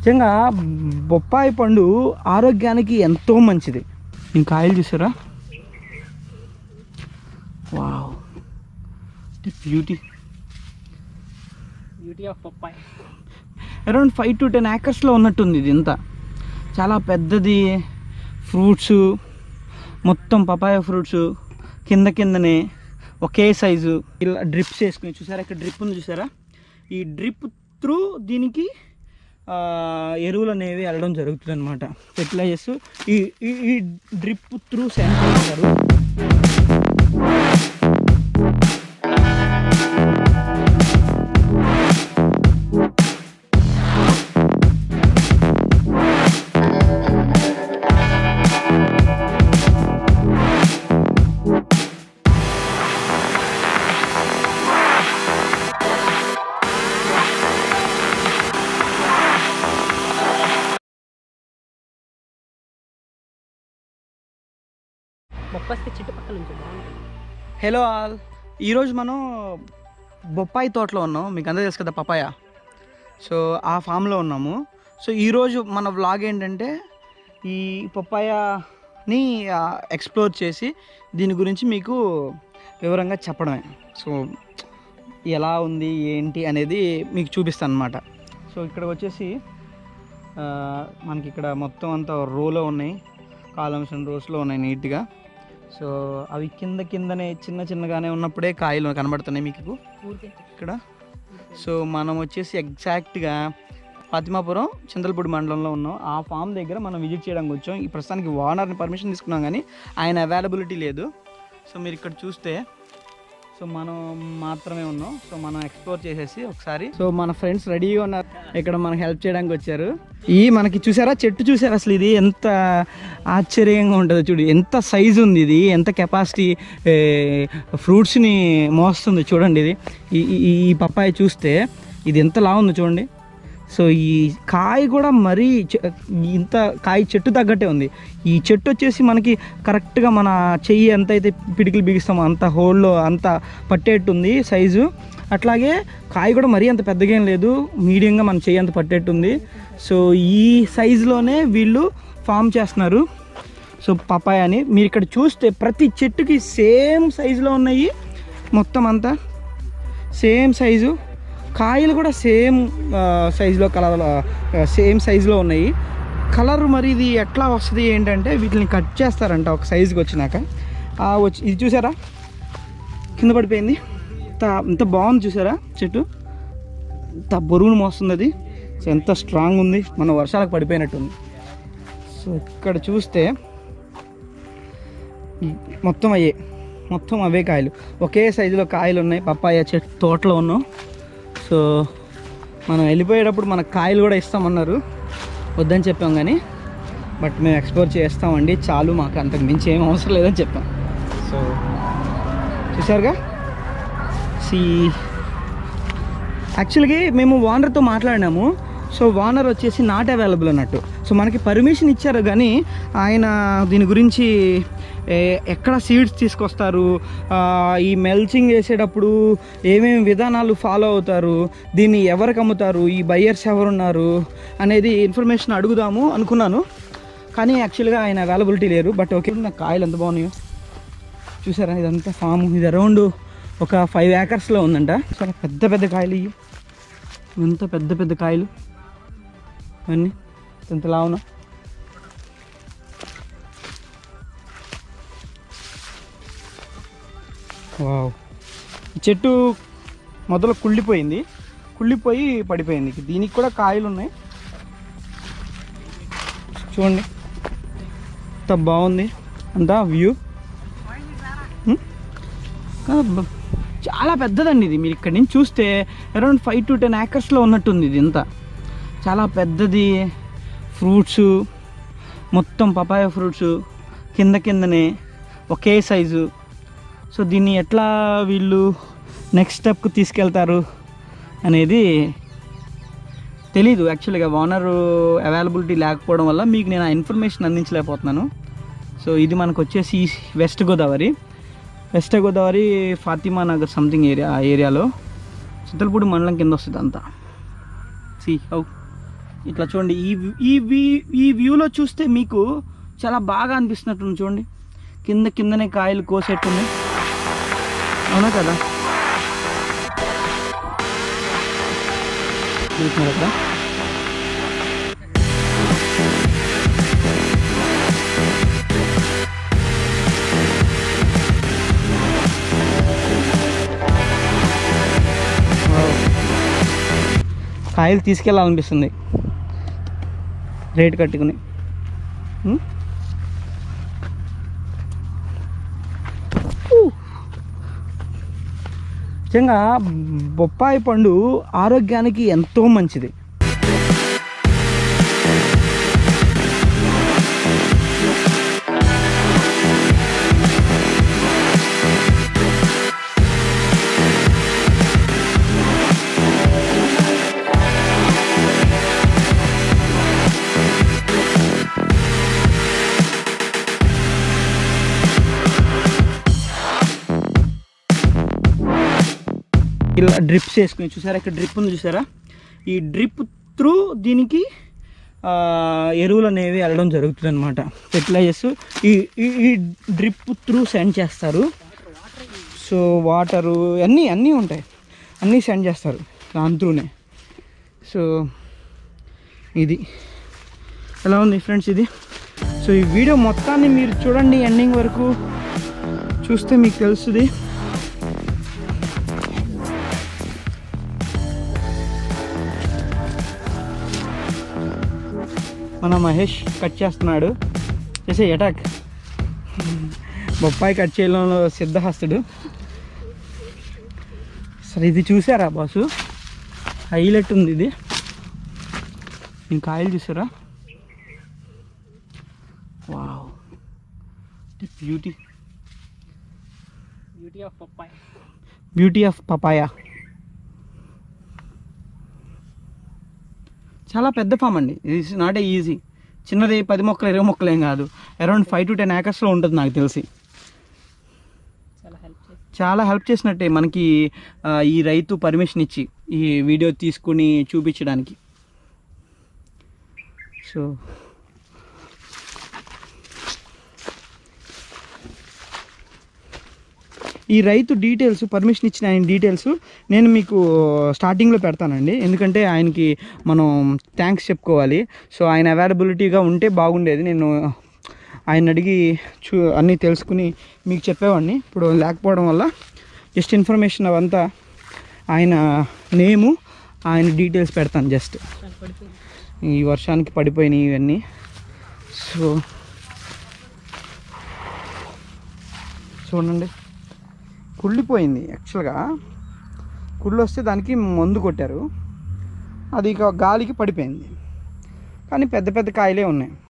నిజంగా బొప్పాయి పండు ఆరోగ్యానికి ఎంతో మంచిది. నేను కాయలు చూసారా, wow beauty of papaya. Around 5 to 10 acresలో ఉన్నట్టుంది ఇది. ఇంత చాలా పెద్దది. ఫ్రూట్స్ మొత్తం పపాయ ఫ్రూట్స్ కిందనే ఒకే సైజు. ఇలా డ్రిప్స్ వేసుకుని చూసారా, ఇక్కడ డ్రిప్ ఉంది చూసారా, ఈ డ్రిప్ త్రూ దీనికి ఎరువులు అనేవి వెళ్ళడం జరుగుతుంది అనమాట. ఫెర్టిలైజర్స్ ఈ డ్రిప్ త్రూ సెండ్ చేస్తారు. బొప్పాయి చుట్టుపక్కల నుంచి బాగుంటుంది. హలో ఆల్, ఈరోజు మనం బొప్పాయి తోటలో ఉన్నాం. మీకు అందరూ తెలుసు కదా పపాయ. సో ఆ ఫామ్లో ఉన్నాము. సో ఈరోజు మన వ్లాగ్ ఏంటంటే ఈ పపాయని ఎక్స్ప్లోర్ చేసి దీని గురించి మీకు వివరంగా చెప్పడమే. సో ఎలా ఉంది ఏంటి అనేది మీకు చూపిస్తాను అనమాట. సో ఇక్కడ వచ్చేసి మనకి ఇక్కడ మొత్తం అంతా రోలో ఉన్నాయి, కాలమ్స్ అండ్ రోస్లో ఉన్నాయి నీట్గా. సో అవి కిందనే చిన్నగానే ఉన్నప్పుడే కాయలు కనబడుతున్నాయి మీకు ఇక్కడ. సో మనం వచ్చేసి ఎగ్జాక్ట్గా ఫాతిమాపురం చింతలపూడి మండలంలో ఉన్నాం. ఆ ఫామ్ దగ్గర మనం విజిట్ చేయడానికి వచ్చాం. ఈ ప్రస్తుతానికి ఓనర్ని పర్మిషన్ తీసుకున్నాం కానీ ఆయన అవైలబిలిటీ లేదు. సో మీరు ఇక్కడ చూస్తే సో మనం మాత్రమే ఉన్నాం. సో మనం ఎక్స్ప్లోర్ చేసేసి ఒకసారి. సో మన ఫ్రెండ్స్ రెడీగా ఉన్నారు, ఇక్కడ మనకు హెల్ప్ చేయడానికి వచ్చారు. మనకి చూసారా చెట్టు చూసారా, అసలు ఇది ఎంత ఆశ్చర్యంగా ఉంటుందో చూడు, ఎంత సైజు ఉంది ఇది, ఎంత కెపాసిటీ ఫ్రూట్స్ని మోస్తుంది చూడండి. ఇది ఈ పప్పాయ చూస్తే ఇది ఎంతలా ఉందో చూడండి. సో ఈ కాయ కూడా మరీ ఇంత కాయ చెట్టు తగ్గట్టే ఉంది. ఈ చెట్టు వచ్చేసి మనకి కరెక్ట్గా మన చెయ్యి ఎంత అయితే పిడికిలు బిగిస్తామో అంత హోల్లో అంత పట్టేట్టుంది సైజు. అట్లాగే కాయ కూడా మరీ అంత పెద్దగా ఏం లేదు, మీడియంగా మన చెయ్యి అంత పట్టేట్టుంది. సో ఈ సైజులోనే వీళ్ళు ఫామ్ చేస్తున్నారు. సో పపాయాని మీరు ఇక్కడ చూస్తే ప్రతి చెట్టుకి సేమ్ సైజులో ఉన్నాయి, మొత్తం అంతా సేమ్ సైజు. కాయలు కూడా సేమ్ సైజులో సేమ్ సైజులో ఉన్నాయి. కలర్ మరి ఇది ఎట్లా వస్తుంది ఏంటంటే వీటిని కట్ చేస్తారంట ఒక సైజుకి వచ్చినాక. ఇది చూసారా కింద పడిపోయింది, ఎంత బాగుంది చూసారా చెట్టు, ఎంత బరువును మోస్తుంది అది. సో ఎంత స్ట్రాంగ్ ఉంది, మన వర్షాలకు పడిపోయినట్టుంది. సో ఇక్కడ చూస్తే మొత్తం అవే కాయలు, ఒకే సైజులో కాయలు ఉన్నాయి. పప్పాయ చెట్టు తోటలో ఉన్నాం. సో మనం వెళ్ళిపోయేటప్పుడు మనకు కాయలు కూడా ఇస్తామన్నారు, వద్దని చెప్పాం కానీ బట్ మేము ఎక్స్ప్లోర్ చేస్తామండి, చాలు మాకు అంతకు మించి ఏం అవసరం లేదని చెప్పాం. సో చూసారుగా. యాక్చువల్గా మేము ఓనర్తో మాట్లాడినాము. సో ఓనర్ వచ్చేసి నాట్ అవైలబుల్ అన్నట్టు. సో మనకి పర్మిషన్ ఇచ్చారు కానీ ఆయన దీని గురించి ఎక్కడ సీడ్స్ తీసుకొస్తారు, ఈ మెల్చింగ్ చేసేటప్పుడు ఏమేమి విధానాలు ఫాలో అవుతారు, దీన్ని ఎవరికి అమ్ముతారు, ఈ బయ్యర్స్ ఎవరున్నారు అనేది ఇన్ఫర్మేషన్ అడుగుదాము అనుకున్నాను. కానీ యాక్చువల్గా ఆయన అవైలబిలిటీ లేరు. బట్ ఓకే, నాకు కాయలు ఎంత బాగున్నాయో చూసారా. ఇదంతా ఫామ్, ఇది అరౌండ్ ఒక 5 acresలో ఉందంట. చాలా పెద్ద కాయలు ఇవి, ఎంత పెద్ద కాయలు అన్నీ ఎంతలా ఉన్నా. వావ్, చెట్టు మొదలు కుళ్ళిపోయి పడిపోయింది. దీనికి కూడా కాయలు ఉన్నాయి చూడండి, ఎంత బాగుంది అంతా వ్యూ. చాలా పెద్దదండి ఇది. మీరు ఇక్కడి నుంచి చూస్తే అరౌండ్ 5 to 10 acresలో ఉన్నట్టుంది ఇది. ఇంత చాలా పెద్దది. ఫ్రూట్స్ మొత్తం పపాయ ఫ్రూట్స్ కిందనే ఒకే సైజు. సో దీన్ని ఎట్లా వీళ్ళు నెక్స్ట్ స్టెప్కి తీసుకెళ్తారు అనేది తెలీదు. యాక్చువల్గా ఓనరు అవైలబిలిటీ లేకపోవడం వల్ల మీకు నేను ఆ ఇన్ఫర్మేషన్ అందించలేకపోతున్నాను. సో ఇది మనకు వచ్చేసి వెస్ట్ గోదావరి ఫాతిమా నగర్ సంథింగ్ ఏరియాలో చింతలపూడి మండలం కింద వస్తుంది అంతా. హౌ ఇట్లా చూడండి, ఈ వ్యూలో చూస్తే మీకు చాలా బాగా అనిపిస్తున్నట్టుంది. చూడండి కిందనే కాయలు కోసేట్టున్నాయి, అవునా కదా? చూస్తున్నారు కదా? కాయలు తీసుకెళ్ళాలనిపిస్తుంది రేట్ కట్టుకుని. నిజంగా బొప్పాయి పండు ఆరోగ్యానికి ఎంతో మంచిది. ఇలా డ్రిప్స్ వేసుకుని చూసారా, ఇక్కడ డ్రిప్ ఉంది చూసారా, ఈ డ్రిప్ త్రూ దీనికి ఎరువులు అనేవి వెళ్ళడం జరుగుతుంది అనమాట. ఫెర్టిలైజర్స్ ఈ డ్రిప్ త్రూ సెండ్ చేస్తారు. సో వాటరు అన్నీ ఉంటాయి, అన్నీ సెండ్ చేస్తారు దాని త్రూనే. సో ఇది ఎలా ఉంది ఫ్రెండ్స్ ఇది. సో ఈ వీడియో మొత్తాన్ని మీరు చూడండి, ఎండింగ్ వరకు చూస్తే మీకు తెలుస్తుంది. మన మహేష్ కట్ చేస్తున్నాడు, చేసే అటాక్. బొప్పాయి కట్ చేయడంలో సిద్ధహస్తుడు. సరే ఇది చూసారా బాసు, హైలైట్ ఉంది ఇది. నేను కాయలు చూసారా, వావ్ బ్యూటీ ఆఫ్ పపాయా. చాలా పెద్ద ఫామ్ అండి, ఇట్స్ నాట్ ఏ ఈజీ. చిన్నది 10 మొక్కలు 20 మొక్కలు ఏం కాదు, అరౌండ్ 5 to 10 acres ఉంటుంది నాకు తెలిసి. చాలా హెల్ప్ చేసినట్టే మనకి ఈ రైతు పర్మిషన్ ఇచ్చి ఈ వీడియో తీసుకుని చూపించడానికి. సో ఈ రైతు డీటెయిల్స్, పర్మిషన్ ఇచ్చిన ఆయన డీటెయిల్స్ నేను మీకు స్టార్టింగ్లో పెడతానండి, ఎందుకంటే ఆయనకి మనం థ్యాంక్స్ చెప్పుకోవాలి. సో ఆయన అవైలబిలిటీగా ఉంటే బాగుండేది, నేను ఆయన అడిగి అన్నీ తెలుసుకుని మీకు చెప్పేవాడిని. ఇప్పుడు లేకపోవడం వల్ల జస్ట్ ఇన్ఫర్మేషన్ అవంతా ఆయన నేము, ఆయన డీటెయిల్స్ పెడతాను. జస్ట్ ఈ వర్షానికి పడిపోయినాయి ఇవన్నీ. సో చూడండి, కుళ్ళిపోయింది. యాక్చువల్గా కుళ్ళు వస్తే దానికి మందు కొట్టారు, అది ఇక గాలికి పడిపోయింది. కానీ పెద్ద పెద్ద కాయలే ఉన్నాయి.